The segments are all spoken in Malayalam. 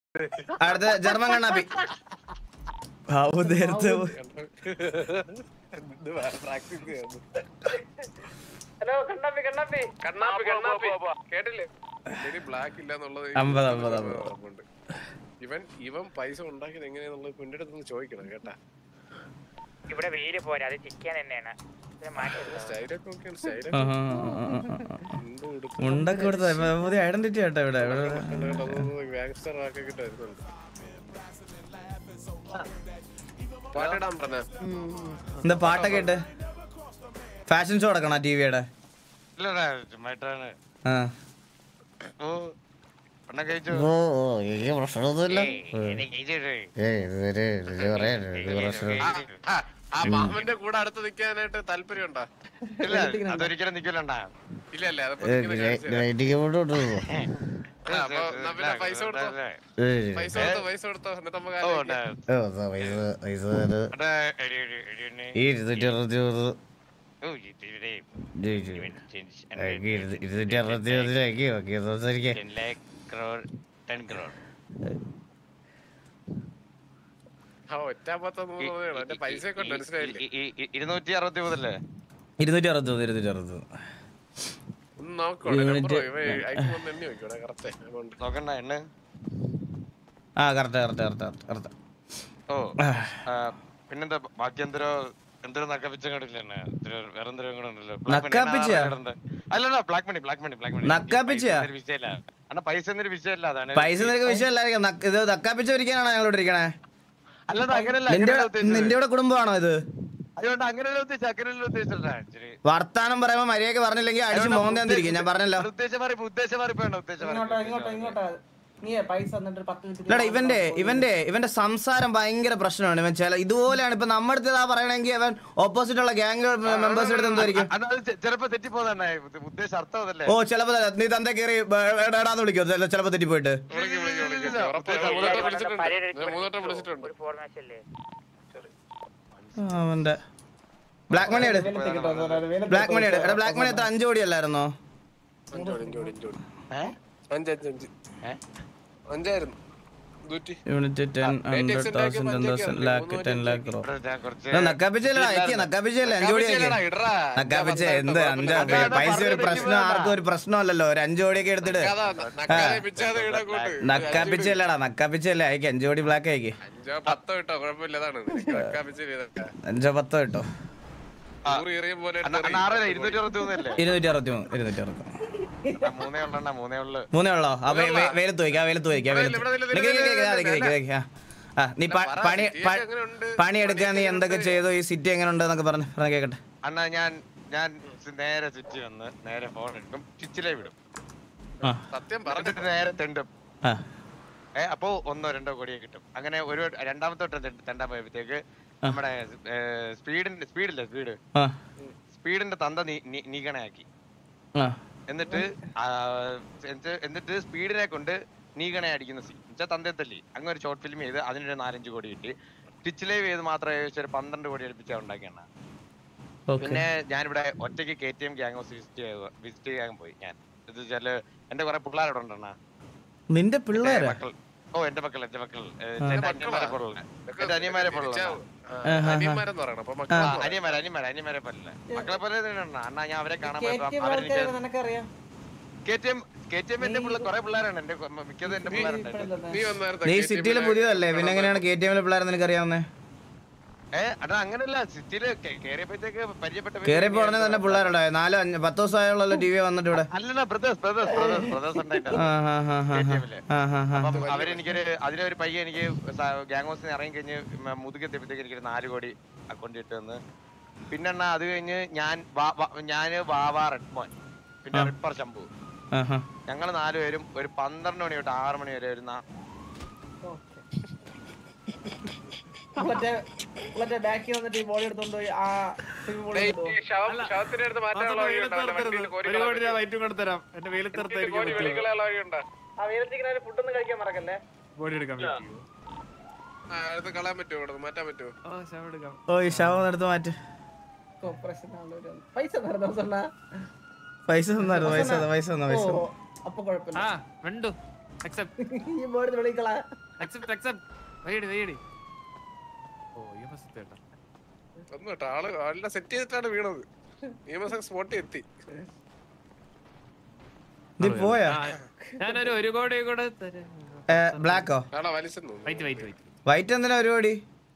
അടുത്ത ജർമ്മൻ കണ്ണാപ്പി. ബാബു നേരത്തെ ഹലോ കണ്ണാപ്പി കണ്ണാപ്പി കണ്ണാപ്പി കണ്ണാപ്പി കേട്ടില്ലേ? ബ്ലാക്ക് ഇല്ലാന്നുള്ളത് ഇവൻ പൈസ ഉണ്ടാക്കിയത് എങ്ങനെയാന്നുള്ളത് പിന്നീട് ചോദിക്കണം കേട്ടാ. ഇവിടെ വെയില് പോരാ, അത് ചിക്കൻ തന്നെയാണ്. മുണ്ടൊക്കെ കൊടുത്ത പുതിയ ഐഡന്റിറ്റി ആട്ടോ ഇവിടെ. എന്താ പാട്ടൊക്കെ ഇട്ട് ഫാഷൻ ഷോ നടക്കണ ടിവിയുടെ? പ്രശ്നമൊന്നുമില്ല. ആ മാമന്റെ കൂടെ അടുത്ത് നിക്കാനായിട്ട് താല്പര്യം ഉണ്ടോ? അതൊരിക്കലും നിക്കലുണ്ടാ. ഇല്ലല്ലേ പൈസ കൊടുത്തോ എന്നിട്ട് നമുക്ക് പൈസ 263 നോക്കണ്ട എണ്ണ. ഓ പിന്നെന്താ ബാക്കി എന്തോ നക്കാപ്പിച്ച കണ്ടില്ല. വേറെന്തോ അല്ലല്ല ബ്ലാക്ക് മണി വിഷയമല്ല. അണ്ണാ പൈസ എന്നൊരു വിഷയമല്ല. അതാണ് പൈസ വിഷയമല്ലായിരിക്കും. ഇത് നക്കാപ്പിച്ച ഒരിക്കാനാണോ ഞങ്ങളോട് ഇരിക്കണേ? അല്ലാതെ അങ്ങനെയല്ല. നിന്റെ ഇവിടെ കുടുംബമാണോ ഇത്? അതുകൊണ്ട് അങ്ങനെയല്ല ഉദ്ദേശിച്ചില്ല. വർത്താനം പറയുമ്പോ മര്യാദക്ക് പറഞ്ഞില്ലെങ്കിൽ അടിച്ച് മോന്തിരിക്കും. ഞാൻ പറഞ്ഞല്ലോ ഇവന്റെ സംസാരം ഭയങ്കര പ്രശ്നമാണ്. ഇവൻ ചില ഇതുപോലെയാണ്. ഇപ്പൊ നമ്മുടെ അടുത്ത് പറയണെങ്കിൽ അവൻ ഓപ്പോസിറ്റ് ഉള്ള ഗ്യാങ് മെമ്പേഴ്സിന്റെ അടുത്ത് എന്തായിരിക്കും? ഓ ചിലപ്പോ നീ തന്റെ കയറി ഇടാന്ന് വിളിക്കോ? ചിലപ്പോ തെറ്റിപ്പോയിട്ട് അവന്റെ ബ്ലാക്ക് മണി എട്. ബ്ലാക്ക് മണി എടാ. ബ്ലാക്ക് മണി എത്ര 5 കോടി അല്ലായിരുന്നോ? 5 യൂണിറ്റ് 10 100,000 10,000 lakh 10 lakh crore. നക്കാപ്പിച്ചല്ലേ 5 കോടി നക്കാപ്പിച്ച എന്ത് 5 പൈസ ഒരു പ്രശ്നം? ആർക്കും ഒരു പ്രശ്നമല്ലല്ലോ. ഒരു 5 കോടിയൊക്കെ എടുത്തിട്ട് നക്കാപ്പിച്ചല്ലേടാ. നക്കാപ്പിച്ചല്ലേ അയക്ക് 5 കോടി ബ്ലാക്ക് അയക്ക്. 5-10 കിട്ടോ? കുഴപ്പമില്ല. 5-10 കിട്ടോ? 3 ഉള്ളോ? വെയിലത്ത് വയ്ക്കാം. നീ പണി എടുക്കാൻ നീ എന്തൊക്കെ ചെയ്തു? ഈ സിറ്റി എങ്ങനെ ഉണ്ട് എന്നൊക്കെ പറഞ്ഞ കേക്കട്ടെ. അണ്ണാ ഞാൻ നേരെ സിറ്റി വന്ന് നേരെ ഫോൺ എടുക്കും, സ്വിച്ചിലേ വിടും. സത്യം പറഞ്ഞിട്ട് നേരെ തെണ്ടും. അപ്പൊ 1-2 കോടിയെ കിട്ടും. അങ്ങനെ ഒരു രണ്ടാമത്തെ തെണ്ടാൻ പോയപ്പോഴത്തേക്ക് നമ്മുടെ സ്പീഡിന്റെ തന്ത നീകണയാക്കി. എന്നിട്ട് സ്പീഡിനെ കൊണ്ട് നീകണ അടിക്കുന്ന സീൻ തന്തയെ തല്ലി. അങ്ങനെ ഒരു ഷോർട്ട് ഫിലിം ചെയ്ത് അതിനൊരു 4-5 കോടി കിട്ടി. സ്റ്റിച്ച് ലൈവ് ചെയ്ത് മാത്രം ഏകദേശം ഒരു 12 കോടി അടുപ്പിച്ചാ ഉണ്ടാക്കിയാണ്. പിന്നെ ഞാനിവിടെ ഒറ്റയ്ക്ക് KTM ഗ്യാങ് ഹൗസ് വിസിറ്റ് ചെയ്യാൻ പോയി. ഞാൻ ഇത് വെച്ചാല് എന്റെ കുറെ പിള്ളേരോടെ ഉണ്ടെണ്ണ. നിന്റെ പിള്ളേര്? ഓ എന്റെ മക്കൾ എന്റെ അനിയന്മാരെ പോലുള്ള അനിയന്മാരെ പോലെ മക്കളെ പോലെ അണ്ണാ. ഞാൻ അവരെ കാണാൻ പോയപ്പോ KTM എന്റെ കുറെ പിള്ളേരാണ്. എന്റെ മിക്കതും എന്റെ പിള്ളേരുണ്ട്. നീ സിറ്റിയില് പുതിയതല്ലേ, പിന്നെ എങ്ങനെയാണ് KTM പിള്ളേരെ നിനക്ക് അറിയാവുന്നേ? അങ്ങനല്ല, സിറ്റിയില് കേറിയപ്പോഴത്തേക്ക് കേറിയപ്പോ ഉടനെ തന്നെ പിള്ളേരുണ്ടായി. 4-10 ദിവസമായുള്ള TV വന്നിട്ട് ഇവിടെ. അല്ലല്ല ബ്രദേഴ്സ് അവരെനിക്കൊരു അതിലൊരു പയ്യ എനിക്ക് ഗ്യാങ് ഹൗസിന് ഇറങ്ങി കഴിഞ്ഞ് മുതുകെത്തിയപ്പോഴത്തേക്ക് എനിക്കൊരു 4 കോടി അക്കൗണ്ട് ഇട്ട് തന്ന്. പിന്നെ അത് കഴിഞ്ഞ് ഞാന് വാവാ റെഡ്മോൻ പിന്നെ റിപ്പർ ശംഭു ഞങ്ങള് 4 പേരും ഒരു 12 മണി തൊട്ട് 6 മണി വരെ ഒരു പൈസ അപ്പൊ കുഴപ്പമില്ല. ഒന്നും കേട്ടോ ആള് എല്ലാം സെറ്റ് ചെയ്തിട്ടാണ് വീണത്. നിയമസഭ സ്പോട്ടിൽ എത്തി. പോയാ ഞാനൊരു 1 കോടി കൂടെ ബ്ലാക്കോ ആടാ വലിച്ചെന്ന് തോന്നുന്നു. വൈറ്റ് എന്തിനാ ഒരു കോടി?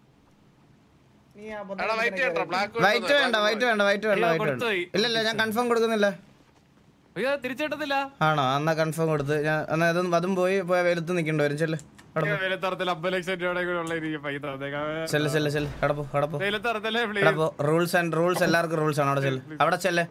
ആടാ വൈറ്റ് കേട്ടോ ബ്ലാക്ക് വൈറ്റ് വേണ്ട വൈറ്റ് വേണ്ട വൈറ്റ് വേണ്ട വൈറ്റ് വേണ്ട. ഇല്ലല്ല ഞാൻ കൺഫേം കൊടുക്കുന്നില്ല. തിരിച്ചെടുത്തില്ല. ആണോ? എന്നാ കൺഫേം കൊടുത്ത് ഞാൻ എന്നാ അതും പോയി വെയിലത്ത് നിൽക്കണ്ട വരും. ചെല്ല് റൂൾസ് ആൻഡ് റൂൾസ് എല്ലാവർക്കും റൂൾസ് ആണ്. അവിടെ ചെല്ല് അവിടെ ചെല്ല്.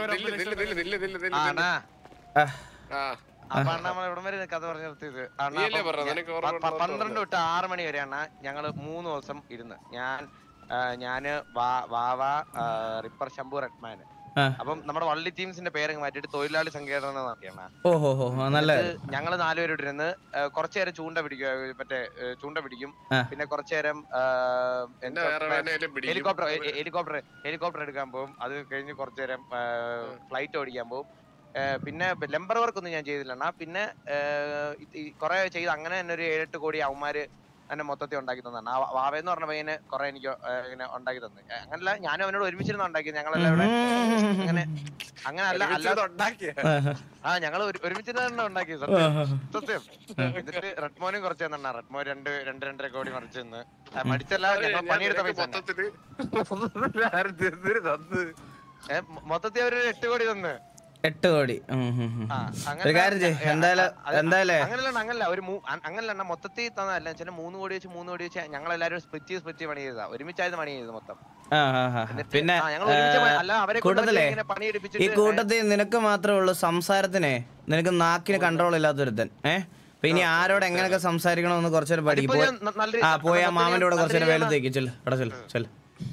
അപ്പൊ അണ്ണ നമ്മൾ ഇവിടം വരെ കഥ പറഞ്ഞു നിർത്തിയത് 12 തൊട്ട് 6 മണി വരെയാണ് ഞങ്ങള് 3 ദിവസം ഇരുന്ന്. ഞാന് വാവ റിപ്പർ ശംഭു റെഡ്മാന്. അപ്പം നമ്മുടെ വള്ളി ടീംസിന്റെ പേരങ്ങ് മാറ്റിട്ട് തൊഴിലാളി സംഘടന നടത്തിയാണ്. ഞങ്ങള് 4 പേരോട് ഇരുന്ന് കുറച്ചു നേരം ചൂണ്ട പിടിക്കും. പിന്നെ കുറച്ചു നേരം ഹെലികോപ്റ്റർ എടുക്കാൻ പോകും. അത് കഴിഞ്ഞ് കുറച്ചു നേരം ഫ്ലൈറ്റ് ഓടിക്കാൻ പോകും. പിന്നെ ലംബർ വർക്ക് ഒന്നും ഞാൻ ചെയ്തില്ല. പിന്നെ കുറെ ചെയ്ത് അങ്ങനെ തന്നെ ഒരു 7-8 കോടി അവന്മാര് എന്നെ മൊത്തത്തിൽ ഉണ്ടാക്കി തന്നാണ്. വാവെന്ന് പറഞ്ഞ പയ്യനെ കുറെ എനിക്ക് ഇങ്ങനെ ഉണ്ടാക്കി തന്നെ. അങ്ങനല്ല, ഞാനും അവനോട് ഒരുമിച്ചിരുന്ന് ഉണ്ടാക്കിയത്. ഞങ്ങളെല്ലാം ഇവിടെ അങ്ങനെ അല്ല ഞങ്ങൾ ഒരുമിച്ചിരുന്ന് ഉണ്ടാക്കിയത് സത്യം. എന്നിട്ട് റെഡ്മോനും കുറച്ച് തന്നെ. റെഡ്മോ 2-2.5 കോടി മറിച്ച് നിന്ന് മടിച്ചല്ല പണിയെടുത്ത പൈസ മൊത്തത്തിൽ അവര് 8 കോടി തന്ന്. 8 കോടി. അങ്ങനല്ല മൊത്തത്തിൽ തന്നല്ല. 3 കോടി വെച്ച് 3 കോടി വെച്ച് ഞങ്ങളെല്ലാരും സ്പ്ലിറ്റ് പണി ചെയ്തതാ. ഒരുമിച്ചായിരുന്നു പണി ചെയ്തത് മൊത്തം. പിന്നെ കൂട്ടത്തിലേ ഈ കൂട്ടത്തിൽ നിനക്ക് മാത്രമേ ഉള്ളൂ സംസാരത്തിനെ, നിനക്ക് നാക്കിന് കൺട്രോൾ ഇല്ലാത്തൊരുത്തൻ. പിന്നെ ആരോട് എങ്ങനെയൊക്കെ സംസാരിക്കണമെന്ന് കുറച്ചേരം പഠിക്കും. പോയി ആ മാമന്റെ കൂടെ കുറച്ചേരം വെയിലത്തേക്ക് ചെല്ല്. അവിടെ ചെല്ല് ചെല്ല്.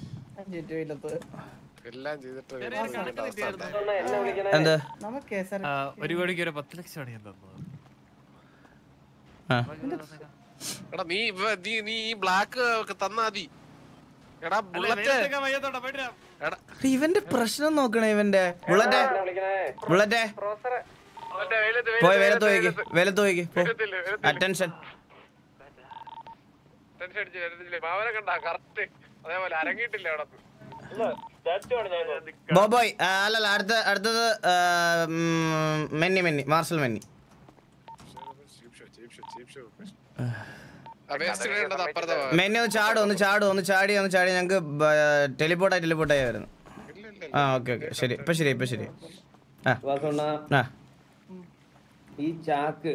എല്ലാം ചെയ്തിട്ട് എന്ത് 1 കോടിക്ക് ഒരു 10 ലക്ഷം ആണ് ഞാൻ തന്നത്. എടാ നീ ഈ ബ്ലാക്ക് തന്നാ മതി. എടാ ബുള്ളറ്റ് ഇവന്റെ പ്രശ്നം നോക്കണേ. ഇവന്റെ ബുള്ളറ്റേ പോയി വെയിലത്ത് പോയിക്ക്. അറ്റൻഷൻ മാവനെ കണ്ടാ കറക്റ്റ് അതേപോലെ അരങ്ങിയിട്ടില്ല അവിടെ. ബോബോയ് അല്ലല്ല അടുത്തത് മാർഷൽ മെന്നി. മെന്നി ഒന്ന് ചാടി ഞങ്ങക്ക് ടെലിപ്പോർട്ടായി വരുന്നു. ഓക്കെ ശരി. ഇപ്പൊ ശരി. ഈ ചാക്ക്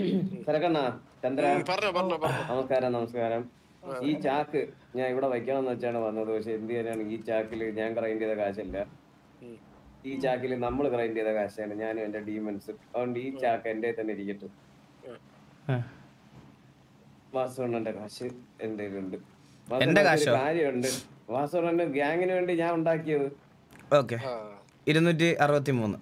നമസ്കാരം. ഈ ചാക്ക് ഞാൻ ഇവിടെ വയ്ക്കണമെന്ന് വെച്ചാണ് വന്നത്. പക്ഷെ എന്ത് ചെയ്യാനാണ്, ഈ ചാക്കില് ഞാൻ ഗ്രൈൻഡ് ചെയ്ത കാശല്ല. ഈ ചാക്കില് നമ്മൾ ഗ്രൈൻഡ് ചെയ്ത കാശാണ്. ഞാനും എന്റെ ഡീമൻസ്. അതുകൊണ്ട് ഈ ചാക്ക് എന്റെ തന്നെ ഇരിക്കട്ടെ. വാസുണ്ണന്റെ കാശ് എന്റെ കയ്യിലുണ്ട്. കാര്യമുണ്ട്. വാസുണ്ണന്റെ ഗ്യാങ്ങിന് വേണ്ടി ഞാൻ ഉണ്ടാക്കിയത്. 263.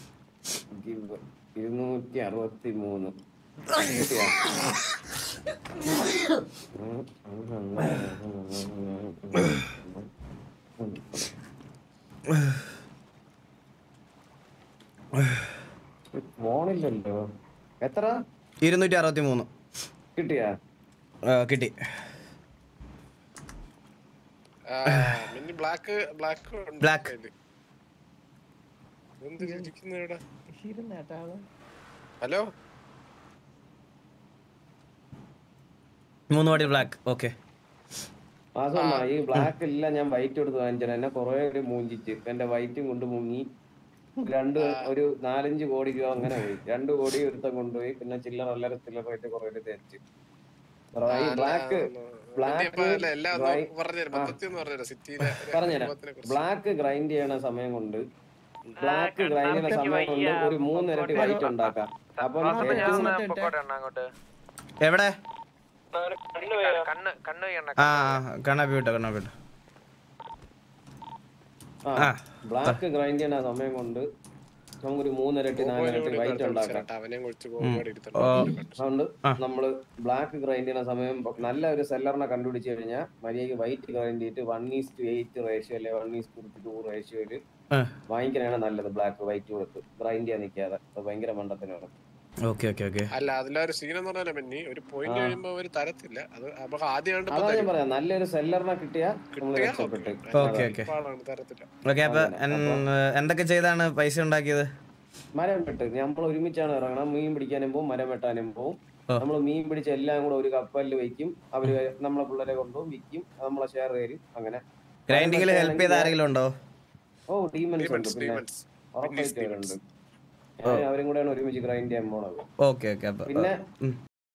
ഫോണില്ലല്ലോ. എത്ര? 263 കിട്ടിയാ? കിട്ടി. ബ്ലാക്ക് ഹലോ 3 കോടി ബ്ലാക്ക്. ഓക്കെ ഈ ബ്ലാക്ക് ഇല്ല, ഞാൻ വൈറ്റ് എടുത്ത് വാങ്ങിച്ചാൽ എന്നെ കുറെ മൂഞ്ചിച്ച് എന്റെ വൈറ്റും കൊണ്ട് മുങ്ങി. ഒരു 4-5 കോടി രൂപ അങ്ങനെ പോയി. 2 കോടി ഒരുത്തം കൊണ്ടുപോയി. പിന്നെ ചില്ലറായിട്ട് കുറെ തേച്ച്. പറഞ്ഞുതരാം. ബ്ലാക്ക് ഗ്രൈൻഡ് ചെയ്യണ സമയം കൊണ്ട് ഒരു 3 ഇരട്ടി വൈറ്റ് ഉണ്ടാക്കാം. അപ്പം എവിടെ ബ്ലാക്ക് ഗ്രൈൻഡ് ചെയ്യണ സമയം കൊണ്ട് നമുക്കൊരു 3 ഇരട്ടി 4 ഇരട്ടി വൈറ്റ് ഉണ്ടാക്കാം. അതുകൊണ്ട് നമ്മള് ബ്ലാക്ക് ഗ്രൈൻഡ് ചെയ്യുന്ന സമയം നല്ല ഒരു സെല്ലറിനെ കണ്ടുപിടിച്ച് കഴിഞ്ഞാൽ മര്യാദക്ക് വൈറ്റ് ഗ്രൈൻഡ് ചെയ്തിട്ട് 1:8 റേഷ്യോ അല്ലെ 1:2 റേഷ്യോയില് വാങ്ങിക്കാനാണ് നല്ലത്. ബ്ലാക്ക് വൈറ്റ് കൊടുത്ത് ഗ്രൈൻഡ് ചെയ്യാൻ നിൽക്കാതെ ഭയങ്കര മണ്ടത്തിനാണ്. Okay okay okay. അല്ല അതിലൊരു സീൻ എന്ന് പറഞ്ഞാൽ പിന്നെ ഒരു പോയിന്റ് കഴിയുമ്പോ ഒരു തരത്തില്ല. അത് നമുക്ക് ആദ്യം അതാ ഞാൻ പറയാം, നല്ലൊരു സെല്ലറിനെ കിട്ടിയാ ഓക്കെ ഓക്കെ തരത്തില്ല. ഓക്കെ. അപ്പൊ എന്തൊക്കെ ചെയ്താണ് പൈസ ഉണ്ടാക്കിയത്? മരം വെട്ട്. നമ്മൾ ഒരുമിച്ചാണ് ഇറങ്ങണം. മീൻ പിടിക്കാനും പോവും, മരം വെട്ടാനും പോവും. നമ്മൾ മീൻ പിടിച്ച എല്ലാം കൂടെ ഒരു കപ്പലിൽ വെക്കും. അവര് നമ്മളെ പിള്ളേരെ കൊണ്ടുപോകും, വിൽക്കും, നമ്മളെ ഷെയർ തരും. അങ്ങനെ ഗ്രൈൻഡിങ്ങിൽ ഹെൽപ്പ് ചെയ്ത ആരെങ്കിലും ഉണ്ടോ? ഓ ഡീമൻസ് ഉണ്ട്, പിന്നെ ഉറപ്പായിട്ട് അവരുണ്ട്. ഞാൻ അവരും കൂടെയാണ് ഒരുമിച്ച് ഗ്രൈൻഡ് ചെയ്യാൻ പോണത്. Okay okay. പിന്നെ